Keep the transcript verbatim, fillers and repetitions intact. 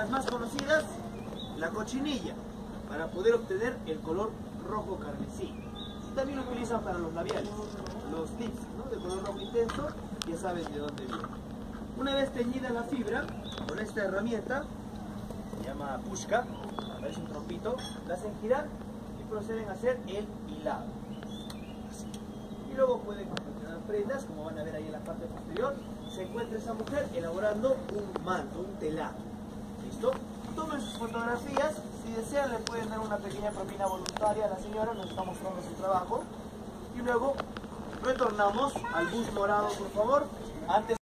las más conocidas, la cochinilla, para poder obtener el color rojo carmesí. Y también lo utilizan para los labiales, los lips, ¿no?, de color rojo intenso, ya saben de dónde viene. Una vez teñida la fibra, con esta herramienta, se llama pushka, parece un trompito, la hacen girar y proceden a hacer el hilado. Así. Y luego pueden confeccionar prendas, como van a ver ahí en la parte posterior. Se encuentra esa mujer elaborando un manto, un telado. ¿Listo? Tomen sus fotografías. Si desean, le pueden dar una pequeña propina voluntaria a la señora, nos está mostrando su trabajo. Y luego retornamos al bus morado, por favor. Antes